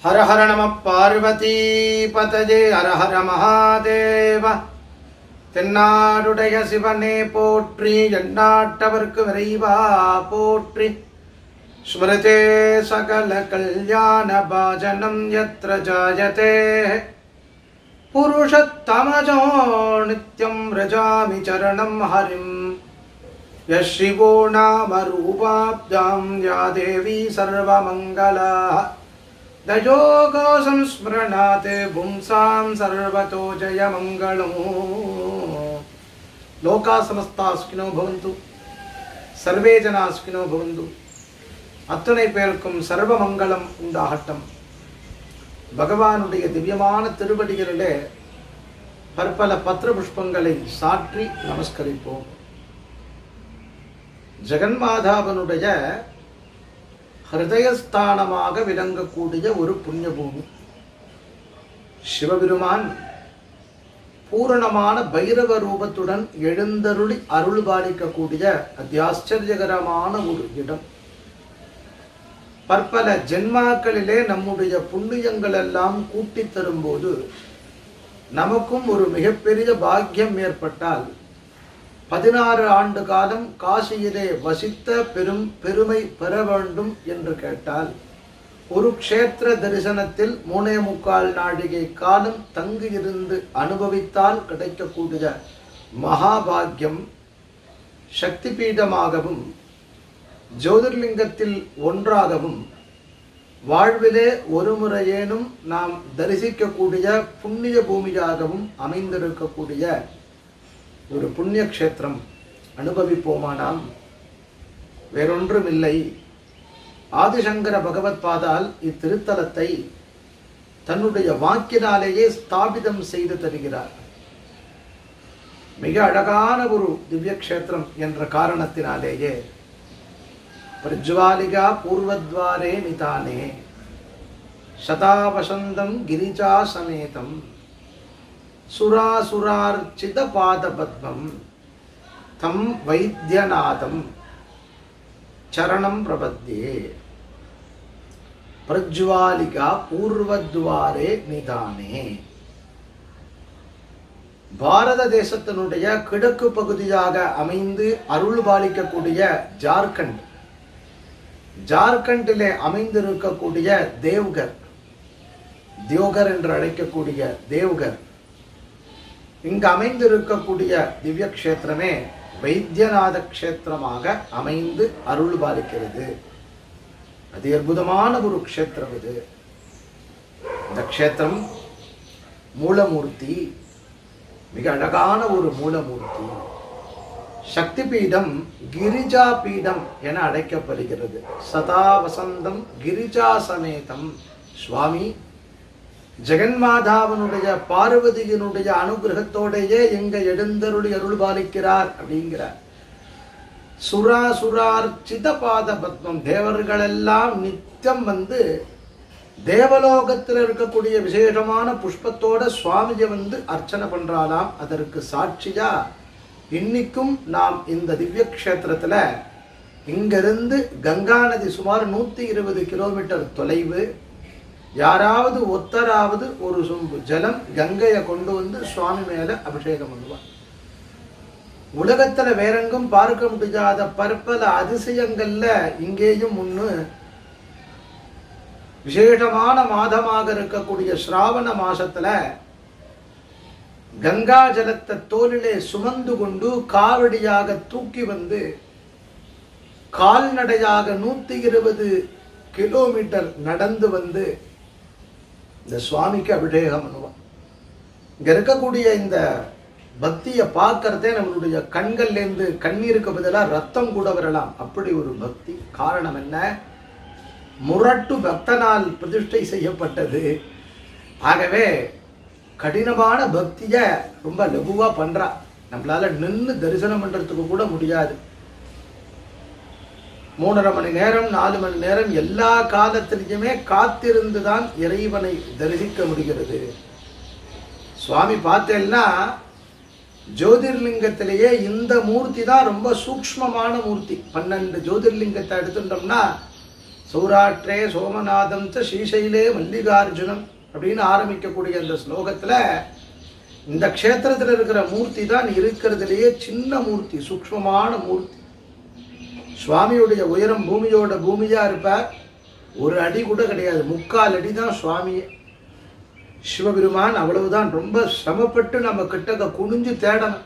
हर हर नमः पार्वती पतये हर हर महादेव தென்னாடுடைய சிவனே போற்றி எந்நாட்டவர்க்கு விரைவா போற்றி ஸ்மிருதே சகல கல்யாண பாஜனம் யத்ர ஜாயதே புருஷத்தமஜோ நித்யம் ரஜாமி சரணம் ஹரிம் யஸ்ரீவோ நாம ரூபாப்தாம் யா தேவி சர்வமங்களா दयोगो संस्मरणाते पुंसां सर्वतो जयमंगलम् लोका समस्ता सुखिनो भवन्तु सर्वे जना सुखिनो भवन्तु अत्तनै पेरुक्कुम सर्वमंगलम उंडागट्टुम भगवानुடைய திவ்யமான திருவடிகளிலே பற்பல பத்ர புஷ்பங்களை சாற்றி நமஸ்கரிப்போம். ஜெகன்மாதாவனுடைய ஹிருதயஸ்தானமாக விளங்கக்கூடிய ஒரு புண்ணிய பூமி. சிவபெருமான் பூரணமான பைரவ ரூபத்துடன் எழுந்தருளி அருள் பாலிக்கக்கூடிய அத்தியாச்சரியகரமான ஒரு இடம். பற்பல ஜென்மாக்களிலே நம்முடைய புண்ணியங்கள் எல்லாம் கூட்டி தரும்போது நமக்கும் ஒரு மிகப்பெரிய பாக்கியம் ஏற்பட்டால் 16 ஆண்டு காலம் காசியிலே வசித்த பெருமை பெற வேண்டும் என்று கேட்டால் ஒரு க்ஷேத்திர தரிசனத்தில் 3.25 நாழிகை காலம் தங்கியிருந்து அனுபவித்தால் கிடைக்கக்கூடிய மகாபாகியம் சக்தி பீடமாகவும் ஜோதிர்லிங்கத்தில் ஒன்றாகவும் வாழ்விலே ஒரு முறையேனும் நாம் தரிசிக்கக்கூடிய புண்ணிய பூமியாகவும் அமைந்திருக்கக்கூடிய ஒரு புண்ணிய க்ஷேத்திரம் அனுபவிப்போமானால் வேறொன்றுமில்லை. ஆதிசங்கர பகவத் பாதால் இத்திருத்தலத்தை தன்னுடைய வாக்கினாலேயே ஸ்தாபிதம் செய்து தருகிறார். மிக அழகான ஒரு திவ்ய க்ஷேத்திரம் என்ற காரணத்தினாலேயே பிரஜ்வாலிகா பூர்வத்வாரே நிதானே சதாவசந்தம் கிரிஜா சமேதம் சுராசுரார்ச்சித பாதபத்மம் தம் வைத்தியநாதம் சரணம் பிரபத்யே. பிரஜ்வாலிகா பூர்வத்வாரே நிதானே. பாரத தேசத்தினுடைய கிழக்கு பகுதியாக அமைந்து அருள் பாலிக்கக்கூடிய ஜார்க்கண்டிலே அமைந்திருக்கக்கூடிய தேவ்கர், தியோகர் என்று அழைக்கக்கூடிய தேவ்கர், இங்கு அமைந்திருக்கக்கூடிய திவ்ய க்ஷேத்திரமே வைத்தியநாத க்ஷேத்திரமாக அமைந்து அருள் பாலிக்கிறது. அது அற்புதமான ஒரு க்ஷேத்திரம். இது இந்த க்ஷேத்திரம் மூலமூர்த்தி, மிக அழகான ஒரு மூலமூர்த்தி. சக்தி பீடம் கிரிஜா பீடம் என அழைக்கப்படுகிறது. சதா வசந்தம் கிரிஜா சமேதம். சுவாமி ஜெகன்மாதாவனுடைய பார்வதியினுடைய அனுகிரகத்தோடையே எங்க எழுந்தருளி அருள் பாலிக்கிறார் அப்படிங்கிறார். சுராசுரார்ச்சித பாத பத்மம். தேவர்களெல்லாம் நித்தியம் வந்து தேவலோகத்தில் இருக்கக்கூடிய விசேஷமான புஷ்பத்தோட சுவாமியை வந்து அர்ச்சனை பண்றாலாம். அதற்கு சாட்சியா இன்னைக்கும் நாம் இந்த திவ்ய க்ஷேத்திரத்துல இங்கிருந்து கங்கா நதி சுமார் 120 கிலோமீட்டர் தொலைவு. யாராவது ஒத்தராவது ஒரு சொம்பு ஜலம் கங்கையை கொண்டு வந்து சுவாமி மேல அபிஷேகம் பண்ணுவார். உலகத்துல வேறெங்கும் பார்க்க முடியாத பற்பல அதிசயங்கள்ல இங்கேயும் ஒண்ணு. விசேஷமான மாதமாக இருக்கக்கூடிய ஸ்ராவண மாசத்துல கங்கா ஜலத்தை தோளிலே சுமந்து கொண்டு காவடியாக தூக்கி வந்து கால்நடையாக 120 கிலோமீட்டர் நடந்து வந்து இந்த சுவாமிக்கு அபிஷேகம் பண்ணுவான். இங்க இருக்கக்கூடிய இந்த பக்தியை பார்க்கறதே நம்மளுடைய கண்கள்லேருந்து கண்ணீருக்கு பதிலாக ரத்தம் கூட வரலாம். அப்படி ஒரு பக்தி. காரணம் என்ன? முரட்டு பக்தனால் பிரதிஷ்டை செய்யப்பட்டது. ஆகவே கடினமான பக்திய ரொம்ப லகுவா பண்றா. நம்மளால நின்று தரிசனம் பண்றதுக்கு கூட முடியாது. 3.5 மணி நேரம் 4 மணி நேரம் எல்லா காலத்திலையுமே காத்திருந்துதான் இறைவனை தரிசிக்க முடிகிறது. சுவாமி பார்த்தேன்னா ஜோதிர்லிங்கத்திலேயே இந்த மூர்த்தி தான் ரொம்ப சூக்ஷ்மமான மூர்த்தி. 12 ஜோதிர்லிங்கத்தை எடுத்துட்டோம்னா சௌராஷ்டிரே சோமநாதம் ஸ்ரீசைலே மல்லிகார்ஜுனம் அப்படின்னு ஆரம்பிக்கக்கூடிய அந்த ஸ்லோகத்துல இந்த க்ஷேத்திரத்தில் இருக்கிற மூர்த்தி தான் இருக்கிறதுலேயே சின்ன மூர்த்தி, சூக்ஷ்மமான மூர்த்தி. சுவாமியுடைய உயரம் பூமியோட பூமியா இருப்பார். ஒரு அடி கூட கிடையாது, 3/4 அடி தான் சுவாமியே. சிவபெருமான் அவ்வளவுதான். ரொம்ப சிரமப்பட்டு நம்ம கிட்டக்க குனிஞ்சு தேடணும்.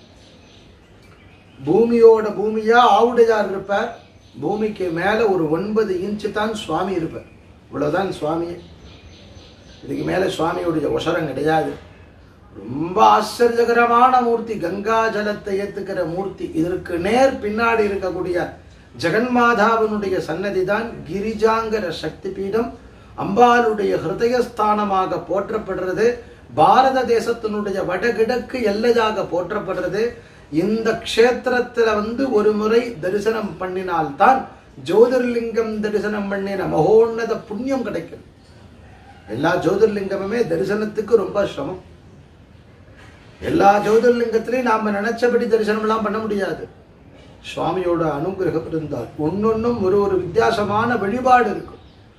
பூமியோட பூமியா ஆவுடையார் இருப்பார். பூமிக்கு மேல ஒரு 9 இன்ச்சு தான் சுவாமி இருப்பார். இவ்வளவுதான் சுவாமியே. இதுக்கு மேல சுவாமியுடைய உசரம் கிடையாது. ரொம்ப ஆச்சரியகரமான மூர்த்தி, கங்கா ஜலத்தை ஏத்துக்கிற மூர்த்தி. இதற்கு நேர் பின்னாடி இருக்கக்கூடிய ஜெகன்மாதாவினுடைய சன்னதி தான் கிரிஜாங்கர சக்தி பீடம். அம்பாளுடைய ஹிருதயஸ்தானமாக போற்றப்படுறது. பாரத தேசத்தினுடைய வடகிழக்கு எல்லையாக போற்றப்படுறது. இந்த க்ஷேத்திரத்துல ஒரு முறை தரிசனம் பண்ணினால்தான் ஜோதிர்லிங்கம் தரிசனம் பண்ணின மகோன்னத புண்ணியம் கிடைக்கும். எல்லா ஜோதிர்லிங்கமுமே தரிசனத்துக்கு ரொம்ப சிரமம். எல்லா ஜோதிர்லிங்கத்திலையும் நாம நினைச்சபடி தரிசனம் எல்லாம் பண்ண முடியாது. சுவாமியோட அனுகிரகம் இருந்தால் ஒன்னொன்னும் ஒரு வித்தியாசமான வழிபாடு இருக்கும்.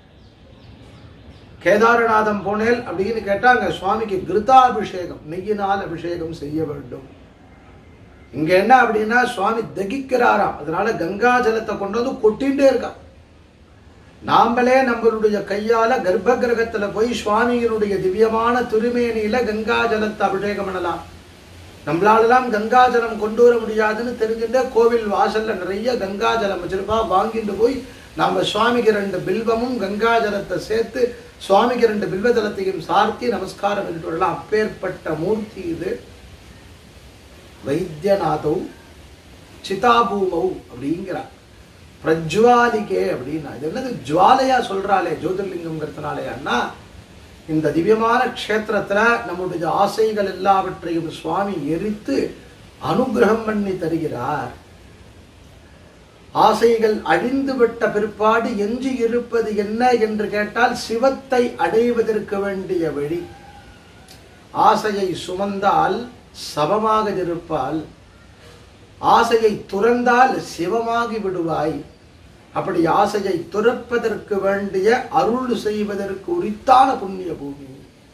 கேதாரநாதம் போனேல் அப்படின்னு கேட்டாங்க, சுவாமிக்கு கிருதாபிஷேகம், நெய்யினால் அபிஷேகம் செய்ய வேண்டும். இங்க என்ன அப்படின்னா சுவாமி தகிக்கிறாராம். அதனால கங்கா ஜலத்தை கொண்டு வந்து கொட்டிகிட்டே இருக்கா. நாமளே நம்மளுடைய கையால கர்ப்ப கிரகத்துல போய் சுவாமியினுடைய திவ்யமான திருமேனியில கங்கா ஜலத்தை அபிஷேகம் பண்ணலாம். நம்மளாலெல்லாம் கங்கா ஜலம் கொண்டு வர முடியாதுன்னு தெரிஞ்சுட்டே கோவில் வாசல்ல நிறைய கங்கா ஜலம் வச்சிருப்பா. வாங்கிட்டு போய் நாம சுவாமிக்கு 2 பில்வமும் கங்கா ஜலத்தை சேர்த்து சுவாமிக்கு 2 பில்வ ஜலத்தையும் சார்த்தி நமஸ்காரம் என்று வரலாம். அப்பேற்பட்ட மூர்த்தி இது. வைத்தியநாதௌ சிதாபூமௌ அப்படிங்கிறார். பிரஜ்வாலிகே அப்படின்னா இது என்னது ஜுவாலையா சொல்றாளே ஜோதிர்லிங்கம்ங்கிறதுனாலே அண்ணா, இந்த திவ்யமான க்ஷேத்திரத்துல நம்முடைய ஆசைகள் எல்லாவற்றையும் சுவாமி எரித்து அனுகிரகம் பண்ணி தருகிறார். ஆசைகள் அழிந்து விட்ட பிற்பாடு எஞ்சி இருப்பது என்ன என்று கேட்டால் சிவத்தை அடைவதற்கு வேண்டிய வழி. ஆசையை சுமந்தால் சவமாக இருப்பால், ஆசையை துறந்தால் சிவமாகி விடுவாய். அப்படி ஆசையை துறப்பதற்கு வேண்டிய அருள் செய்வதற்கு உரித்தான புண்ணிய பூமி.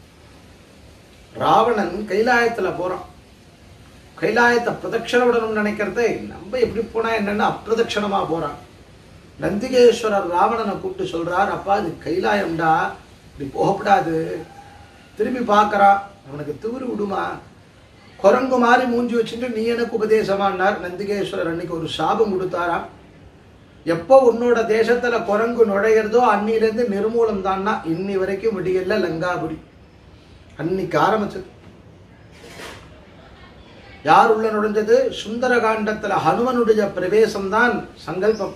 ராவணன் கைலாயத்துல போறான். கைலாயத்தை பிரதட்சணம் விடணும்னு நினைக்கிறதே நம்ம எப்படி போனா என்னன்னு அப்பிரதட்சணமா போறான். நந்திகேஸ்வரர் ராவணனை கூப்பிட்டு சொல்றார், அப்பா இது கைலாயம்டா, இப்படி போகப்படாது. திரும்பி பார்க்கறான், அவனுக்கு திமிரு விடுமா? குரங்கு மாதிரி மூஞ்சி வச்சுட்டு நீ எனக்கு உபதேசமானார். நந்திகேஸ்வரர் அன்னைக்கு ஒரு சாபம் கொடுத்தாராம். எப்போ உன்னோட தேசத்துல குரங்கு நுழையிறதோ அன்னிலிருந்து நிர்மூலம் தான்னா இன்னி வரைக்கும் விடியல்ல லங்காபுரி. அன்னைக்கு ஆரம்பிச்சது. யார் உள்ள நுழைஞ்சது? சுந்தரகாண்டத்துல ஹனுமனுடைய பிரவேசம் தான் சங்கல்பம்.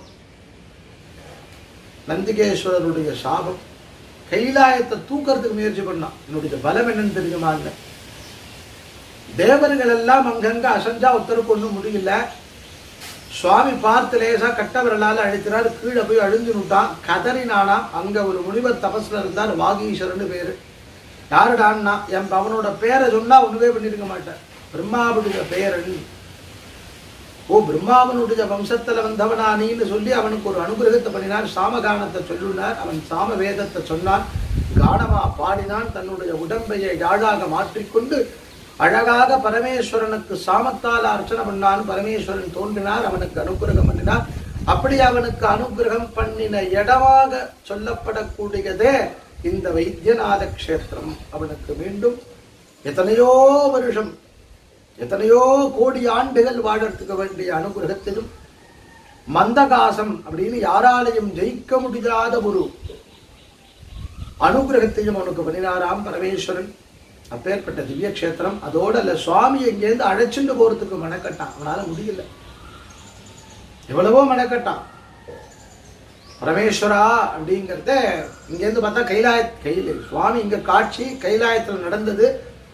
நந்திகேஸ்வரருடைய சாபம். கைலாயத்தை தூக்கிறதுக்கு முயற்சி பண்ணான். என்னுடைய பலம் என்னன்னு தெரியுமா? தேவர்கள் எல்லாம் அங்கங்க அசஞ்சா ஒருத்தருக்கு ஒன்றும் முடியல. சுவாமி பார்த்து லேசா கட்டவரலால் அழிக்கிறார். கீழே போய் அழிஞ்சு விட்டான். கதறினானா. அங்க ஒரு முனிவர் தபஸ்ல இருந்தார், வாகீஸ்வரன் பேரு. யாருடான்னா அவனோட பேரை சொன்னா ஒண்ணுவே பண்ணிருக்க மாட்டேன். பிரம்மாவுடைய பேரன். ஓ பிரம்மாவனுடைய வம்சத்துல வந்தவனானின்னு சொல்லி அவனுக்கு ஒரு அனுகிரகத்தை பண்ணினார். சாமகானத்தை சொல்லினார். அவன் சாம வேதத்தை சொன்னான். கானமா பாடினான். தன்னுடைய உடம்பையை யாழாக மாற்றிக்கொண்டு அழகாக பரமேஸ்வரனுக்கு சாமத்தால் அர்ச்சனை பண்ணான். பரமேஸ்வரன் தோன்றினார், அவனுக்கு அனுகிரகம் பண்ணினார். அப்படி அவனுக்கு அனுகிரகம் பண்ணின இடமாக சொல்லப்படக்கூடியதே இந்த வைத்தியநாத க்ஷேத்திரம். அவனுக்கு மீண்டும் எத்தனையோ வருஷம், எத்தனையோ கோடி ஆண்டுகள் வாழறதுக்கு வேண்டிய அனுகிரகத்திலும் மந்தகாசம் அப்படின்னு யாராலையும் ஜெயிக்க முடியாத ஒரு அனுகிரகத்தையும் அவனுக்கு பண்ணினாராம் பரமேஸ்வரன். அப்பேற்பட்ட திவ்ய கஷேத்திரம். அதோட இல்ல, சுவாமி இங்கேருந்து அழைச்சிட்டு போறதுக்கு மெனக்கட்டான். அவனால முடியல. எவ்வளவோ மெனக்கட்டான். பரமேஸ்வரா அப்படிங்கிறத இங்கேருந்து பார்த்தா கையில சுவாமி இங்க காட்சி கைலாயத்தில் நடந்தது.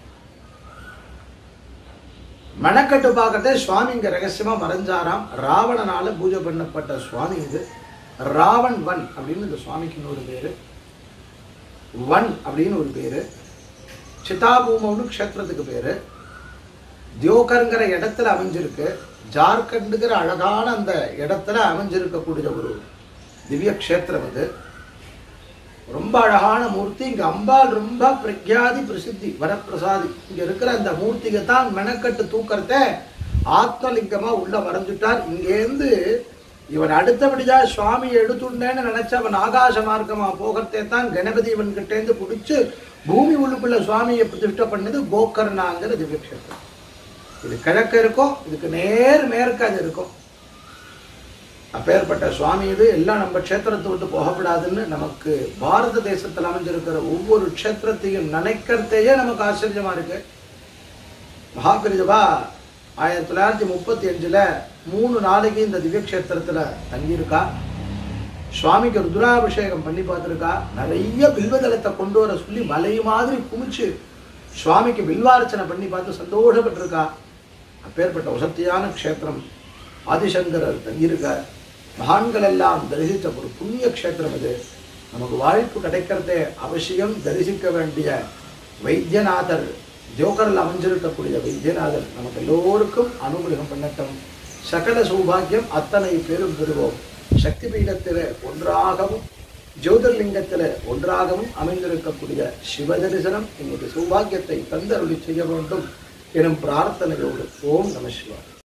மெனக்கட்டு பார்க்கறதே சுவாமி இங்க ரகசியமா மறைஞ்சாராம். ராவணனால பூஜை பண்ணப்பட்ட சுவாமி இது. ராவன் வன் அப்படின்னு இந்த சுவாமிக்கு இன்னொரு பேரு. வன் அப்படின்னு ஒரு பேரு. சிதாபூமம்னு க்ஷேத்திரத்துக்கு பேரு. தியோகர்ங்கிற இடத்துல அமைஞ்சிருக்கு. ஜார்க்கண்டுங்கிற அழகான அந்த இடத்துல அமைஞ்சிருக்கக்கூடிய ஒரு திவ்ய க்ஷேத்திரம் அது. ரொம்ப அழகான மூர்த்தி. இங்க அம்பாள் ரொம்ப பிரக்யாதி பிரசித்தி வரப்பிரசாதி. இங்க இருக்கிற அந்த மூர்த்திக்கு தான் மெனக்கட்டு தூக்கறத ஆத்மலிங்கமா உள்ள வரைஞ்சுட்டார். இங்கேருந்து இவன் அடுத்தபடியா சுவாமியை எடுத்துட்டேன்னு நினைச்ச அவன் ஆகாச மார்க்கமா போகிறதே தான் கணபதி இவன் கிட்டேந்து பிடிச்சு பூமி உள்ளுக்குள்ள சுவாமியை பிரதிஷ்டை பண்ணது கோகர்ணாங்கிற திவ்ய க்ஷேத்திரம். இது கிழக்கு இருக்கும், இதுக்கு நேர் மேற்கு அது இருக்கும். அப்பேற்பட்ட சுவாமி இது. எல்லாம் நம்ம க்ஷேத்திரத்தை விட்டு போகப்படாதுன்னு நமக்கு பாரத தேசத்தில் அமைஞ்சிருக்கிற ஒவ்வொரு க்ஷேத்திரத்தையும் நினைக்கிறதையே நமக்கு ஆச்சரியமா இருக்கு. மகாபெரிவா 1935 3 நாளைக்கு இந்த திவ்ய க்ஷேத்திரத்துல தங்கியிருக்கா. சுவாமிக்கு ருத்ராபிஷேகம் பண்ணி பார்த்துருக்கா. நிறைய பில்வதளத்தை கொண்டு வர சொல்லி மலை மாதிரி குமிச்சு சுவாமிக்கு பில்வார்ச்சனை பண்ணி பார்த்து சந்தோஷப்பட்டிருக்கா. அப்பேற்பட்ட வசத்தியான க்ஷேத்திரம் ஆதிசங்கரர் தங்கியிருக்க. மகான்கள் எல்லாம் தரிசித்த ஒரு புண்ணிய க்ஷேத்திரம் இது. நமக்கு வாய்ப்பு கிடைக்கிறதே அவசியம் தரிசிக்க வேண்டிய வைத்தியநாதர், ஜோகரில் அமைஞ்சிருக்கக்கூடிய வைத்தியநாதர் நமக்கு எல்லோருக்கும் அனுகிரகம் பண்ணட்டும். சகல சௌபாகியம் அத்தனை பேரும் பெறுவோம். சக்தி பீடத்தில் ஒன்றாகவும் ஜோதிர்லிங்கத்தில் ஒன்றாகவும் அமைந்திருக்கக்கூடிய சிவதரிசனம் எங்களுடைய சௌபாகியத்தை தந்தருளி செய்ய வேண்டும் எனும் பிரார்த்தனையோடு ஓம் நம சிவாய.